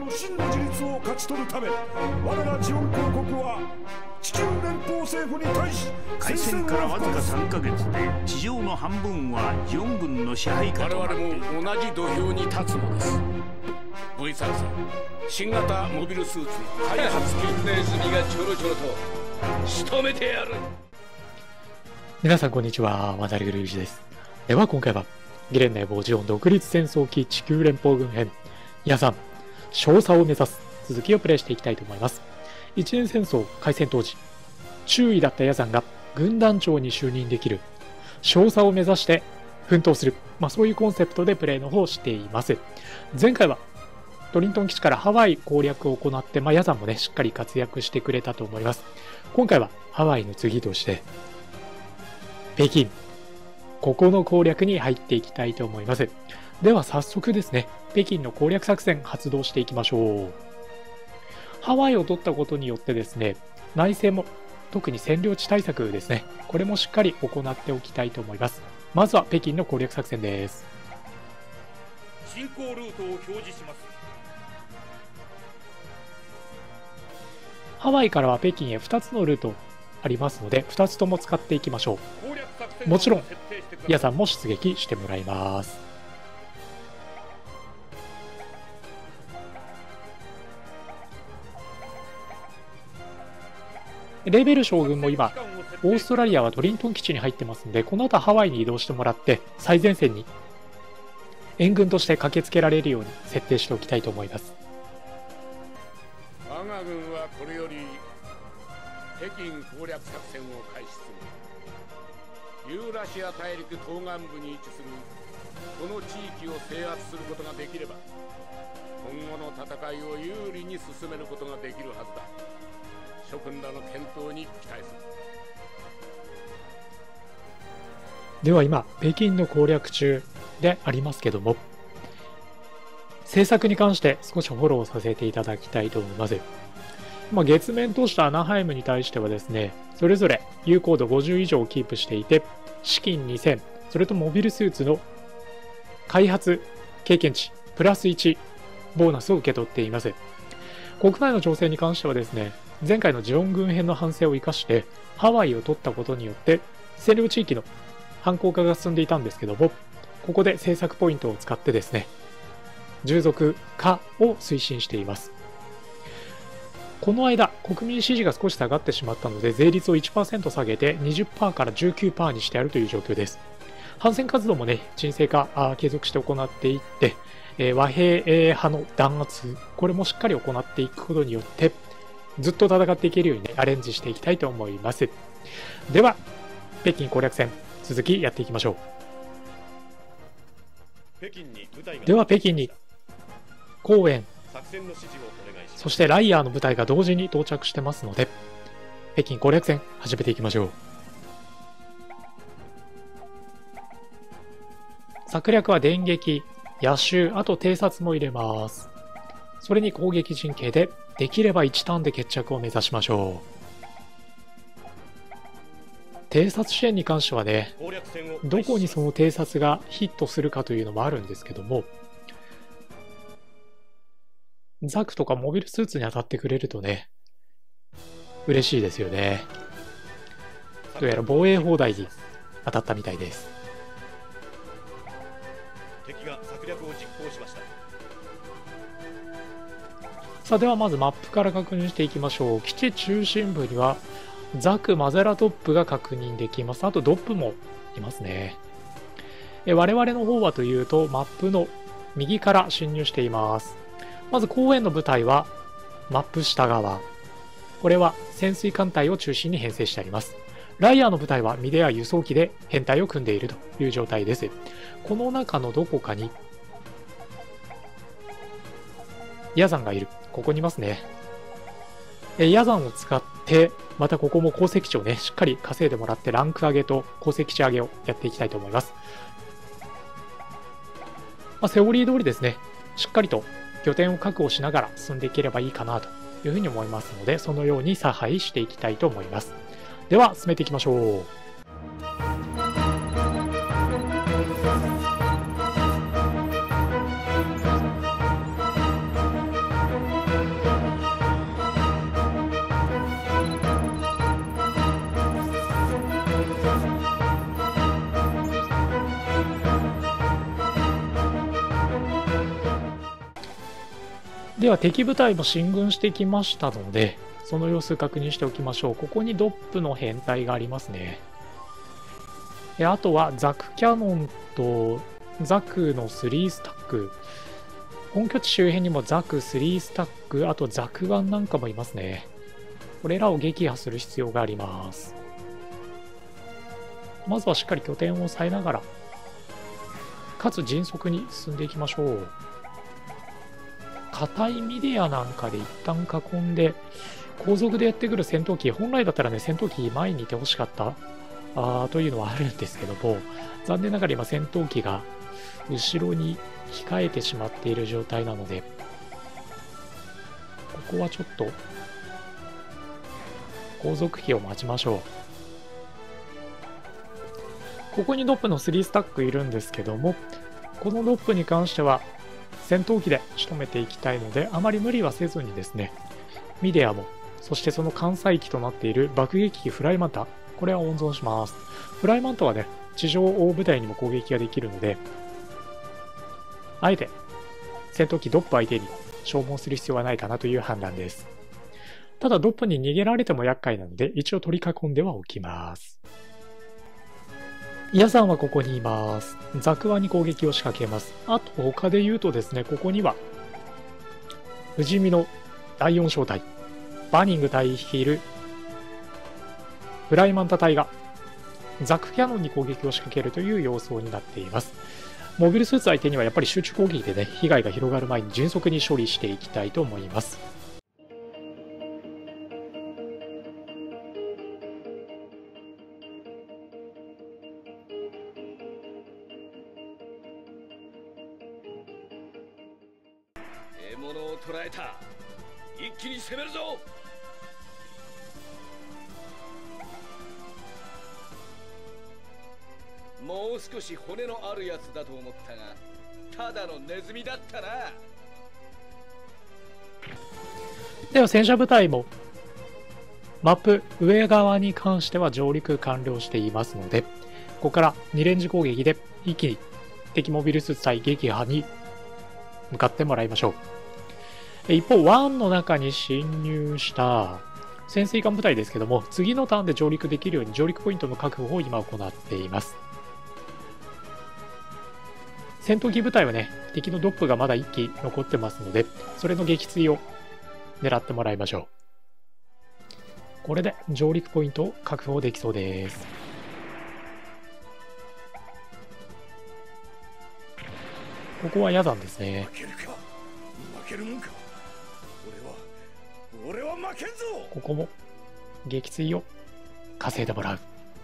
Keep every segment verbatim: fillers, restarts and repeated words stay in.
の真の自立を勝ち取るため、我らジオン公国は地球連邦政府に対し開戦からわずかさんかげつで地上の半分はジオン軍の支配下となっている。 我々も同じ土俵に立つのです。 V 作戦、新型モビルスーツの開発権ネズミがちょろちょろと仕留めてやる。 皆さんこんにちは、渡りぐるゆうじです。では今回はギレン内防ジオン独立戦争期地球連邦軍編ヤザン少佐を目指す続きをプレイしていきたいと思います。一年戦争開戦当時、中尉だったヤザンが軍団長に就任できる少佐を目指して奮闘する、まあ、そういうコンセプトでプレイの方をしています。前回はトリントン基地からハワイ攻略を行って、まあ、ヤザンもねしっかり活躍してくれたと思います。今回はハワイの次として北京、ここの攻略に入っていきたいと思います。では早速ですね、北京の攻略作戦発動していきましょう。ハワイを取ったことによってですね、内政も特に占領地対策ですね、これもしっかり行っておきたいと思います。まずは北京の攻略作戦です。 進行ルートを表示します。 ハワイからは北京へふたつのルートありますので、ふたつとも使っていきましょう。もちろんヤザンも出撃してもらいます。レーベル将軍も今オーストラリアはトリントン基地に入ってますので、この後ハワイに移動してもらって最前線に援軍として駆けつけられるように設定しておきたいと思います。 我が軍はこれより北京攻略作戦を開始する。ユーラシア大陸東岸部に位置するこの地域を制圧することができれば、今後の戦いを有利に進めることができるはずだ。諸君らの健闘に期待する。 では今北京の攻略中でありますけども、政策に関して少しフォローさせていただきたいと思います。まあ、月面都市アナハイムに対してはですね、それぞれ有効度ごじゅう以上をキープしていて、資金にせん、それとモビルスーツの開発経験値プラスいちボーナスを受け取っています。国内の情勢に関してはですね、前回のジオン軍編の反省を生かしてハワイを取ったことによって占領地域の反抗化が進んでいたんですけども、ここで政策ポイントを使ってですね、従属化を推進しています。この間国民支持が少し下がってしまったので、税率を いちパーセント 下げて にじゅっパーセント から じゅうきゅうパーセント にしてやるという状況です。反戦活動もね沈静化あ継続して行っていって、えー、和平派の弾圧、これもしっかり行っていくことによってずっと戦っていけるようにねアレンジしていきたいと思います。では北京攻略戦続きやっていきましょう。では北京に公園、そしてライヤーの部隊が同時に到着してますので、北京攻略戦始めていきましょう。策略は電撃、野襲、あと偵察も入れます。それに攻撃陣形でできればいちターンで決着を目指しましょう。偵察支援に関してはね、どこにその偵察がヒットするかというのもあるんですけども、ザクとかモビルスーツに当たってくれるとね嬉しいですよね。どうやら防衛砲台に当たったみたいです。 敵が策略を実行しました。 さあではまずマップから確認していきましょう。基地中心部にはザク、マゼラトップが確認できます。あとドップもいますね。え我々の方はというとマップの右から侵入しています。まず公園の部隊はマップ下側、これは潜水艦隊を中心に編成してあります。ライヤーの部隊はミデや輸送機で編隊を組んでいるという状態です。この中のどこかにヤザンがいる。ここにいますね。ヤザンを使ってまたここも鉱石地をねしっかり稼いでもらってランク上げと鉱石地上げをやっていきたいと思います。まあ、セオリー通りですね、しっかりと拠点を確保しながら進んでいければいいかなというふうに思いますので、そのように差配していきたいと思います。では進めていきましょう。 では敵部隊も進軍してきましたので、その様子確認しておきましょう。ここにドップの編隊がありますね。であとはザクキャノンとザクのスリースタック。本拠地周辺にもザクスリースタック、あとザクワンなんかもいますね。これらを撃破する必要があります。まずはしっかり拠点を抑えながら、かつ迅速に進んでいきましょう。硬いミディアなんかで一旦囲んで、後続でやってくる戦闘機、本来だったらね、戦闘機前にいてほしかったあというのはあるんですけども、残念ながら今戦闘機が後ろに控えてしまっている状態なので、ここはちょっと後続機を待ちましょう。ここにドップのスリースタックいるんですけども、このドップに関しては戦闘機で仕留めていきたいので、あまり無理はせずにですね、ミディアも、そしてその艦載機となっている爆撃機フライマンタ、これは温存します。フライマンタはね、地上大部隊にも攻撃ができるので、あえて戦闘機ドップ相手に消耗する必要はないかなという判断です。ただドップに逃げられても厄介なので、一応取り囲んではおきます。ヤザンはここにいます。ザクワに攻撃を仕掛けます。あと他で言うとですね、ここには不死身のだいよん小隊、バニング隊率いるフライマンタ隊がザクキャノンに攻撃を仕掛けるという様相になっています。モビルスーツ相手にはやっぱり集中攻撃でね、被害が広がる前に迅速に処理していきたいと思います。 獲物を捕らえた。一気に攻めるぞ。もう少し骨のあるやつだと思ったが、ただのネズミだったな。 では戦車部隊もマップ上側に関しては上陸完了していますので、ここからにレンジ攻撃で一気に敵モビルスーツ隊撃破に向かってもらいましょう。一方ワンの中に侵入した潜水艦部隊ですけども、次のターンで上陸できるように上陸ポイントの確保を今行っています。戦闘機部隊はね、敵のドップがまだいっ機残ってますので、それの撃墜を狙ってもらいましょう。これで上陸ポイントを確保できそうです。ここはヤザンですね。 負けるか、負けるもんか。俺は俺は負けんぞ。 ここも撃墜を稼いでもらう。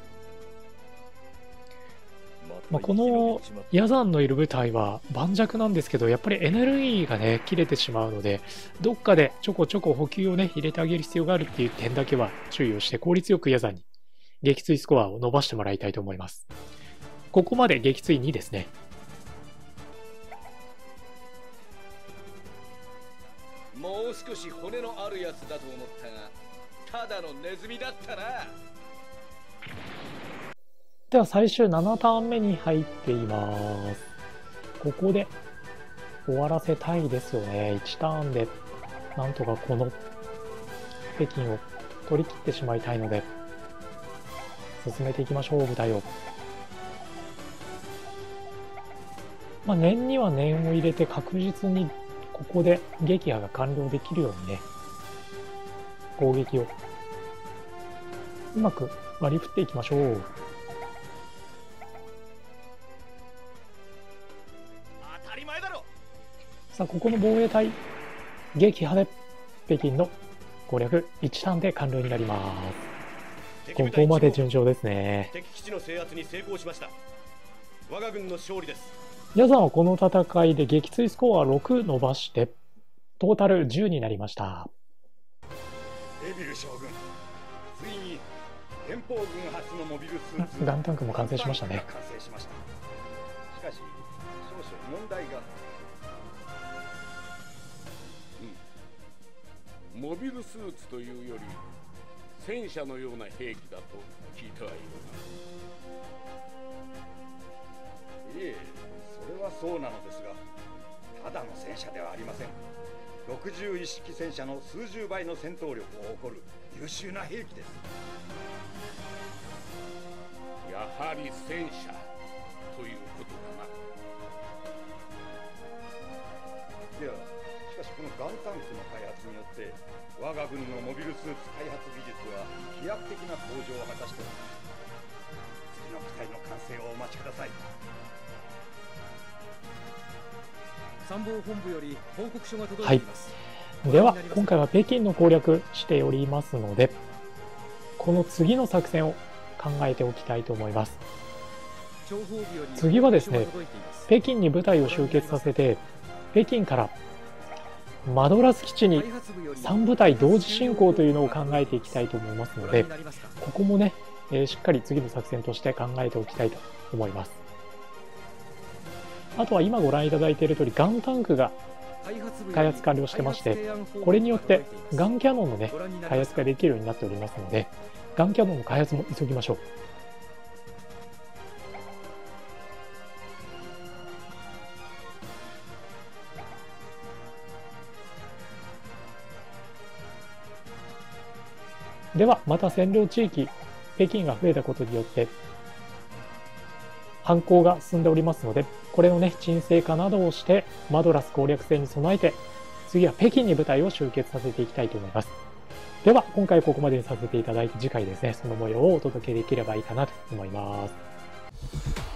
まあ、このヤザンのいる部隊は盤石なんですけど、やっぱりエネルギーがね切れてしまうので、どっかでちょこちょこ補給をね入れてあげる必要があるっていう点だけは注意をして、効率よくヤザンに撃墜スコアを伸ばしてもらいたいと思います。ここまで撃墜にですね。 もう少し骨のあるやつだと思ったが、ただのネズミだったな。 では最終ななターン目に入っています。ここで終わらせたいですよね。いちターンでなんとかこの北京を取り切ってしまいたいので、進めていきましょう、部隊を。まあ、念には念を入れて確実にここで撃破が完了できるようにね、攻撃をうまく割り振っていきましょう。さあ、ここの防衛隊撃破で北京の攻略いちターンで完了になります。ここまで順調ですね。 敵基地の制圧に成功しました。我が軍の勝利です。 ヤザンはこの戦いで撃墜スコアろく伸ばしてトータルじゅうになりました。 エビル将軍、ついに連邦軍初のモビルスーツガンタンクも完成しましたね。 完成しました。しかし少々問題が。 モビルスーツというより戦車のような兵器だと聞いたわような。いえ、それはそうなのですが、ただの戦車ではありません。 ろくじゅういっ式戦車の数十倍の戦闘力を誇る優秀な兵器です。 やはり戦車ということだな。 いや、しかしこのガンタンクの開発によって我が軍のモビルスーツ開発技術は飛躍的な向上を果たしております。次の機体の完成をお待ちください。 参謀本部より報告書が届いています。 はい、では今回は北京の攻略しておりますので、この次の作戦を考えておきたいと思います。次はですね、北京に部隊を集結させて、北京からマドラス基地にさん部隊同時進行というのを考えていきたいと思いますので、ここもね、えー、しっかり次の作戦として考えておきたいと思います。あとは今ご覧いただいている通り、ガンタンクが開発完了してまして、これによってガンキャノンのね、開発ができるようになっておりますので、ガンキャノンの開発も急ぎましょう。ではまた占領地域、北京が増えたことによって反攻が進んでおりますので、これのね、沈静化などをしてマドラス攻略戦に備えて、次は北京に部隊を集結させていきたいと思います。では今回ここまでにさせていただいて、次回ですね、その模様をお届けできればいいかなと思います。